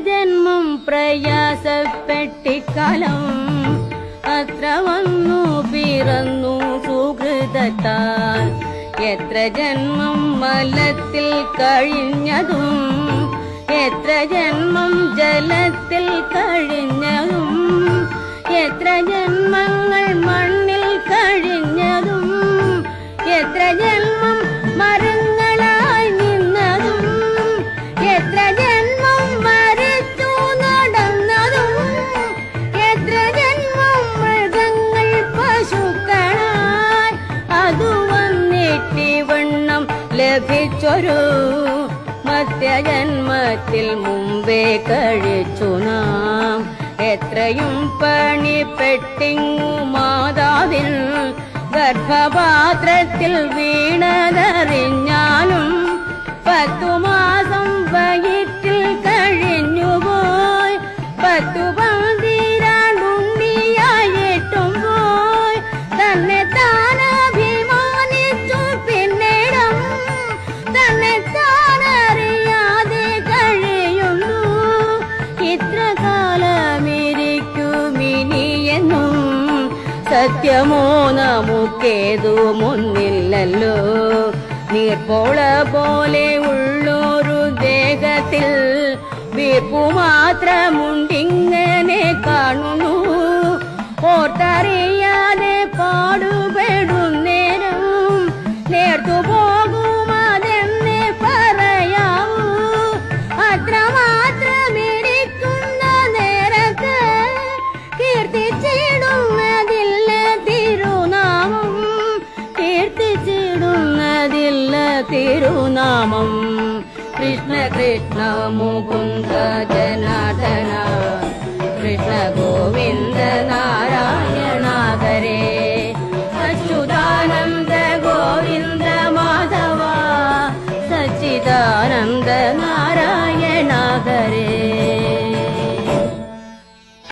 ജന്മം പ്രയാസപ്പെട്ടിക്കാലം അത്ര വന്നു പിറന്നു സുഹൃതത്താൽ എത്ര ജന്മം മലത്തിൽ കഴിഞ്ഞതും എത്ര ജന്മം ജലത്തിൽ കഴിഞ്ഞതും എത്ര ജന്മങ്ങൾ മണ്ണിൽ കഴിഞ്ഞതും എത്ര ജന്മം മരങ്ങളായി നിന്നതും എത്ര ജന്മം മരിച്ചു നടന്നതും എത്ര ജന്മം മൃഗങ്ങൾ പശുക്കളായി അതു വന്നിട്ടിവണ്ണം ലഭിച്ചൊരു മധ്യജന്മത്തിൽ മുമ്പേ കഴിച്ചു നാം എത്രയും പണിപ്പെട്ടിങ്ങു മാതാവിൽ ഗർഭപാത്രത്തിൽ വീണതറിഞ്ഞാലും 10 മാസം വയറ്റിൽ കഴിഞ്ഞുപോയി 10 പന്തിരാണ്ടുണ്ടിയായിട്ടും പോയി തന്നെ താനഭിമാനിച്ചു പിന്നിടം തന്നെ താനറിയാതെ കഴിയുന്നു ഇത്ര കാലമിരിക്കുമിനിയെന്നും സത്യമോ നമുക്കേതുമൊന്നില്ലല്ലോ നീർപ്പോള പോലെ ഉള്ളൊരു ദേഹത്തിൽ വീർപ്പു മാത്രമുണ്ടിങ്ങനെ കാണുന്നു ഓർത്തറിയാതെ പാടുപെടുന്നേരം നേർത്തു പോകുമതെന്നെ പറയാവൂ അത്രമാത്രമിടിക്കുന്ന നേരത്ത് കീർത്തിച്ചിടുന്നതില്ല തിരുനാമം കീർത്തിച്ചിടുന്നതില്ല തിരുനാമം കൃഷ്ണ കൃഷ്ണ മുകുന്ദ ജനാർദ്ദന കൃഷ്ണ ഗോവിന്ദ നാരായണ ഹരേ അച്യുതാനന്ദ ഗോവിന്ദ മാധവ സച്ചിദാനന്ദ നാരായണ ഹരേ